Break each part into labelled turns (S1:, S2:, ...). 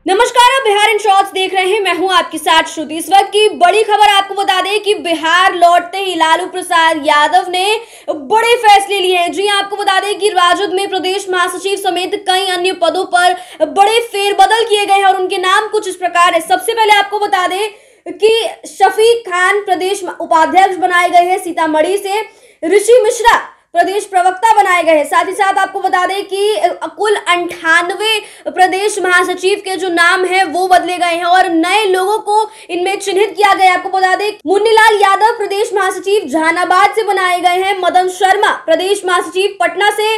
S1: नमस्कार, आप Bihar in shorts देख रहे हैं। मैं हूं आपके साथ श्रुति। इस वक्त की बड़ी खबर आपको बता दें कि बिहार लौटते ही लालू प्रसाद यादव ने बड़े फैसले लिए हैं। जी आपको बता दें कि राजद में प्रदेश महासचिव समेत कई अन्य पदों पर बड़े फेरबदल किए गए हैं और उनके नाम कुछ इस प्रकार है। सबसे पहले आपको बता दें कि शफीक खान प्रदेश उपाध्यक्ष बनाए गए हैं सीतामढ़ी से। ऋषि मिश्रा प्रदेश प्रवक्ता बनाए गए हैं। साथ ही साथ आपको बता दें कि कुल 98 प्रदेश महासचिव के जो नाम है वो बदले गए हैं और नए लोगों को इनमें चिन्हित किया गया। आपको बता दें मुन्नीलाल यादव प्रदेश महासचिव जहानाबाद से बनाए गए हैं। मदन शर्मा प्रदेश महासचिव पटना से,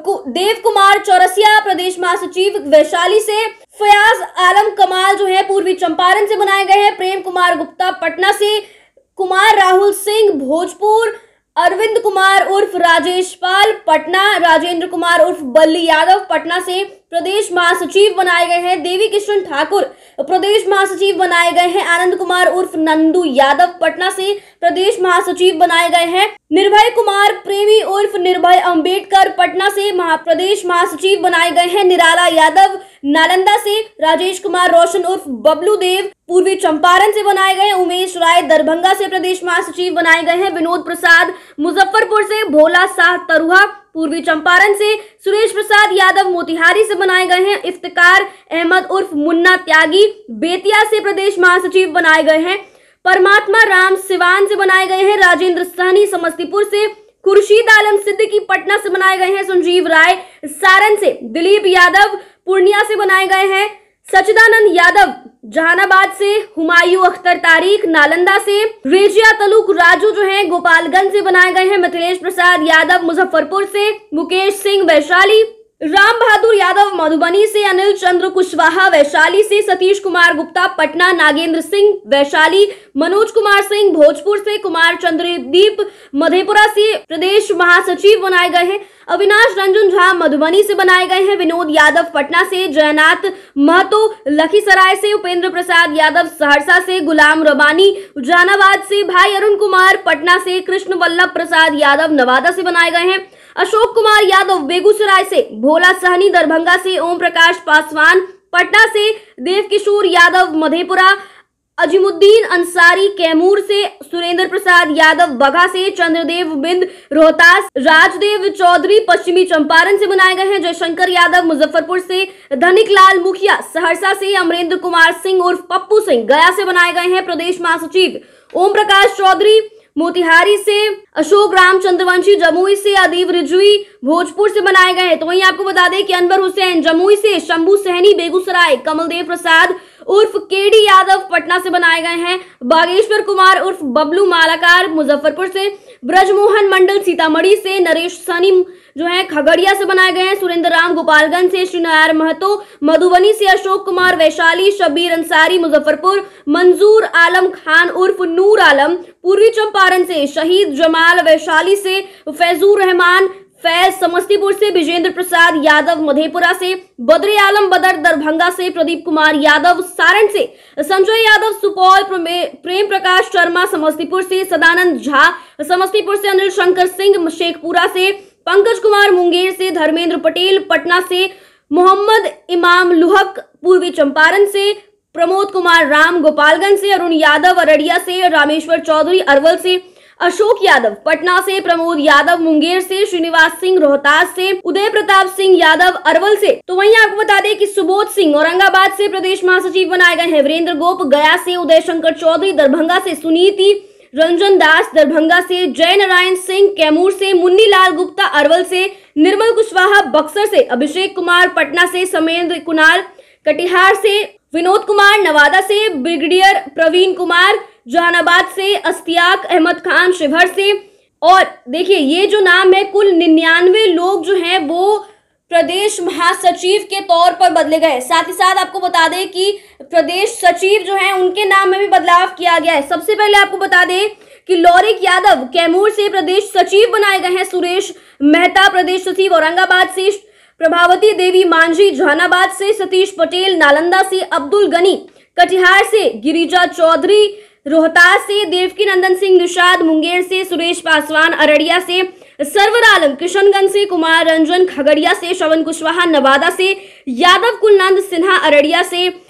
S1: देव कुमार चौरसिया प्रदेश महासचिव वैशाली से, फयाज आलम कमाल जो है पूर्वी चंपारण से बनाए गए हैं। प्रेम कुमार गुप्ता पटना से, कुमार राहुल सिंह भोजपुर, अरविंद कुमार उर्फ राजेश पाल पटना, राजेंद्र कुमार उर्फ बल्ली यादव पटना से प्रदेश महासचिव बनाए गए हैं। देवी किशन ठाकुर प्रदेश महासचिव बनाए गए हैं। आनंद कुमार उर्फ नंदू यादव पटना से प्रदेश महासचिव बनाए गए हैं। निर्भय कुमार प्रेमी उर्फ निर्भय अंबेडकर पटना से प्रदेश महासचिव बनाए गए हैं। निराला यादव नालंदा से, राजेश कुमार रोशन उर्फ बबलू देव पूर्वी चंपारण से बनाए गए। उमेश राय दरभंगा से प्रदेश महासचिव बनाए गए हैं। विनोद प्रसाद मुजफ्फरपुर से, भोला शाह तरुहा पूर्वी चंपारण से, सुरेश प्रसाद यादव मोतिहारी से बनाए गए हैं। इफ्तिकार अहमद उर्फ मुन्ना त्यागी बेतिया से प्रदेश महासचिव बनाए गए हैं। परमात्मा राम सिवान से बनाए गए हैं। राजेंद्र सहनी समस्तीपुर से, खुर्शीद आलम सिद्दीकी पटना से बनाए गए हैं। संजीव राय सारण से, दिलीप यादव पूर्णिया से बनाए गए हैं। सचिदानंद यादव जहानाबाद से, हुमायूं अख्तर तारिक नालंदा से, रेजिया तलुक राजू जो हैं गोपालगंज से बनाए गए हैं। मिथिलेश प्रसाद यादव मुजफ्फरपुर से, मुकेश सिंह वैशाली, राम बहादुर यादव मधुबनी से, अनिल चंद्र कुशवाहा वैशाली से, सतीश कुमार गुप्ता पटना, नागेंद्र सिंह वैशाली, मनोज कुमार सिंह भोजपुर से, कुमार चंद्रदीप मधेपुरा से प्रदेश महासचिव बनाए गए हैं। अविनाश रंजन झा मधुबनी से बनाए गए हैं। विनोद यादव पटना से, जयनाथ महतो लखीसराय से, उपेंद्र प्रसाद यादव सहरसा से, गुलाम रबानी जहानाबाद से, भाई अरुण कुमार पटना से, कृष्ण वल्लभ प्रसाद यादव नवादा से बनाए गए हैं। अशोक कुमार यादव बेगूसराय से, भोला सहनी दरभंगा से, ओम प्रकाश पासवान पटना से, देव किशोर यादव मधेपुरा, अजीमुद्दीन अंसारी कैमूर से, सुरेंद्र प्रसाद यादव बघा से, चंद्रदेव बिंद रोहतास, राजदेव चौधरी पश्चिमी चंपारण से बनाए गए हैं। जयशंकर यादव मुजफ्फरपुर से, धनिक लाल मुखिया सहरसा से, अमरेंद्र कुमार सिंह उर्फ पप्पू सिंह गया से बनाए गए हैं प्रदेश महासचिव। ओम प्रकाश चौधरी मोतिहारी से, अशोक राम चंद्रवंशी जमुई से, अदीब रिजवी भोजपुर से बनाए गए हैं। तो वहीं आपको बता दें कि अनवर हुसैन जमुई से, शंभू सहनी बेगूसराय, कमलदेव प्रसाद उर्फ केडी यादव पटना से बनाए गए हैं। बागेश्वर कुमार उर्फ बबलू मालाकार मुजफ्फरपुर से, ब्रजमोहन मंडल सीतामढ़ी से, नरेश सनी जो है खगड़िया से बनाए गए हैं। सुरेंद्र राम गोपालगंज से, श्रीनारायण महतो मधुबनी से, अशोक कुमार वैशाली, शब्बीर अंसारी मुजफ्फरपुर, मंजूर आलम खान उर्फ नूर आलम पूर्वी चंपारण से, शहीद जमाल वैशाली से, फैजुर रहमान फैज समस्तीपुर से, विजेंद्र प्रसाद यादव मधेपुरा से, बद्रे आलम बदर दरभंगा से, प्रदीप कुमार यादव सारण से, संजय यादव सुपौल, प्रेम प्रकाश शर्मा समस्तीपुर से, सदानंद झा समस्तीपुर से, अनिल शंकर सिंह शेखपुरा से, पंकज कुमार मुंगेर से, धर्मेंद्र पटेल पटना से, मोहम्मद इमाम लुहक पूर्वी चंपारण से, प्रमोद कुमार राम गोपालगंज से, अरुण यादव अररिया से, रामेश्वर चौधरी अरवल से, अशोक यादव पटना से, प्रमोद यादव मुंगेर से, श्रीनिवास सिंह रोहतास से, उदय प्रताप सिंह यादव अरवल से। तो वहीं आपको बता दें कि सुबोध सिंह औरंगाबाद से प्रदेश महासचिव बनाए गए हैं। वीरेंद्र गोप गया से, उदय शंकर चौधरी दरभंगा से, सुनीति रंजन दास दरभंगा से, जय नारायण सिंह कैमूर से, मुन्नीलाल गुप्ता अरवल से, निर्मल कुशवाहा बक्सर से, अभिषेक कुमार पटना से, समेंद्र कुणाल कटिहार से, विनोद कुमार नवादा से, ब्रिगेडियर प्रवीण कुमार जहानाबाद से, अस्तियाक अहमद खान शिवहर से। और देखिए ये जो नाम है कुल 99 लोग जो हैं वो प्रदेश महासचिव के तौर पर बदले गए। साथ ही साथ आपको बता दें कि प्रदेश सचिव जो हैं उनके नाम में भी बदलाव किया गया है। सबसे पहले आपको बता दें कि लौरिक यादव कैमूर से प्रदेश सचिव बनाए गए हैं। सुरेश मेहता प्रदेश सचिव औरंगाबाद से, प्रभावती देवी मांझी जहानाबाद से, सतीश पटेल नालंदा से, अब्दुल गनी कटिहार से, गिरिजा चौधरी रोहतास से, देवकी नंदन सिंह निषाद मुंगेर से, सुरेश पासवान अररिया से, सरवर आलम किशनगंज से, कुमार रंजन खगड़िया से, श्रवण कुशवाहा नवादा से, यादव कुलनंद सिन्हा अररिया से,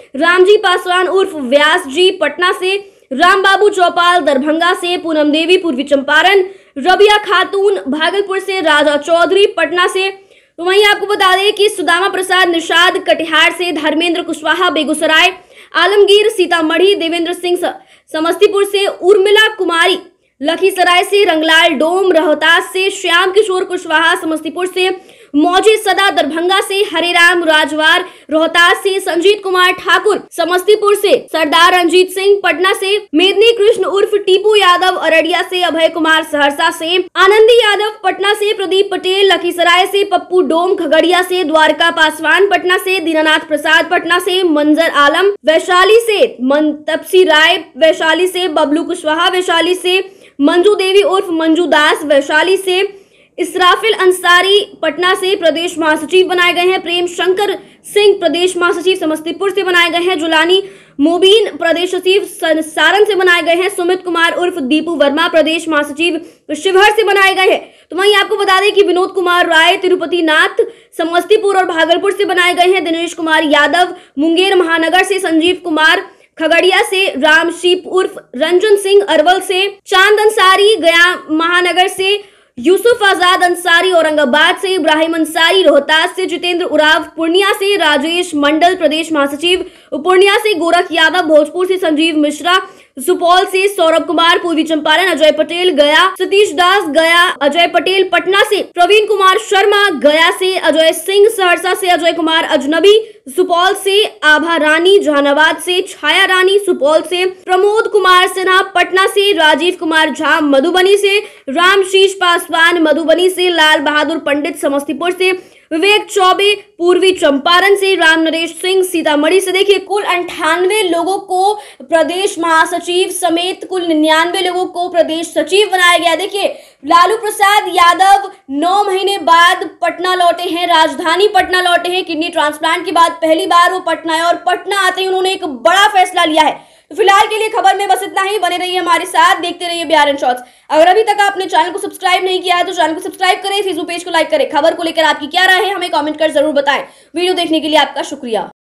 S1: रामजी पासवान उर्फ व्यास जी पटना से, रामबाबू चौपाल दरभंगा से, पूनम देवी पूर्वी चंपारण, रबिया खातून भागलपुर से, राजा चौधरी पटना से। तो वहीं आपको बता दें कि सुदामा प्रसाद निषाद कटिहार से, धर्मेंद्र कुशवाहा बेगूसराय, आलमगीर सीतामढ़ी, देवेंद्र सिंह समस्तीपुर से, उर्मिला कुमारी लखीसराय से, रंगलाल डोम रोहतास से, श्याम किशोर कुशवाहा समस्तीपुर से, मौजी सदा दरभंगा से, हरिराम राजवार रोहतास से, संजीत कुमार ठाकुर समस्तीपुर से, सरदार रंजीत सिंह पटना से, मेदिनी कृष्ण उर्फ टीपू यादव अररिया से, अभय कुमार सहरसा से, आनंदी यादव पटना से, प्रदीप पटेल लखीसराय से, पप्पू डोम खगड़िया से, द्वारका पासवान पटना से, दीनानाथ प्रसाद पटना से, मंजर आलम वैशाली से, तपसी राय वैशाली से, बबलू कुशवाहा वैशाली से, मंजू देवी उर्फ मंजू दास वैशाली से, इसराफिल अंसारी पटना से प्रदेश महासचिव बनाए गए हैं, प्रेम शंकर सिंह प्रदेश महासचिव समस्तीपुर से बनाए गए हैं, जुलानी मोबीन प्रदेश सचिव सारण से बनाए गए हैं, सुमित कुमार उर्फ दीपू वर्मा प्रदेश महासचिव शिवहर से बनाए गए हैं। तो वहीं आपको बता दें कि विनोद कुमार राय तिरुपति नाथ समस्तीपुर और भागलपुर से बनाए गए हैं, दिनेश कुमार यादव मुंगेर महानगर से, संजीव कुमार खगड़िया से, रामशीप उर्फ रंजन सिंह अरवल से, चांद अंसारी गया महानगर से, यूसुफ आजाद अंसारी औरंगाबाद से, इब्राहिम अंसारी रोहतास से, जितेंद्र उराव पूर्णिया से, राजेश मंडल प्रदेश महासचिव पूर्णिया से, गोरख यादव भोजपुर से, संजीव मिश्रा सुपौल से, सौरभ कुमार पूर्वी चंपारण, अजय पटेल गया, सतीश दास गया, अजय पटेल पटना से, प्रवीण कुमार शर्मा गया से, अजय सिंह सहरसा से, अजय कुमार अजनबी सुपौल से, आभा रानी जहानाबाद से, छाया रानी सुपौल से, प्रमोद कुमार सिन्हा पटना से, राजीव कुमार झा मधुबनी से, रामशीष पासवान मधुबनी से, लाल बहादुर पंडित समस्तीपुर से, विवेक चौबे पूर्वी चंपारण से, राम नरेश सिंह सीतामढ़ी से। देखिए कुल 98 लोगों को प्रदेश महासचिव समेत कुल 99 लोगों को प्रदेश सचिव बनाया गया। देखिए लालू प्रसाद यादव 9 महीने बाद पटना लौटे हैं, राजधानी पटना लौटे हैं। किडनी ट्रांसप्लांट के बाद पहली बार वो पटना आए और पटना आते ही उन्होंने एक बड़ा फैसला लिया है। तो फिलहाल के लिए खबर में बस इतना ही। बने रहिए हमारे साथ, देखते रहिए बिहार एंड शॉर्ट्स। अगर अभी तक आपने चैनल को सब्सक्राइब नहीं किया है तो चैनल को सब्सक्राइब करें, फेसबुक पेज को लाइक करें। खबर को लेकर आपकी क्या राय है हमें कमेंट कर जरूर बताएं। वीडियो देखने के लिए आपका शुक्रिया।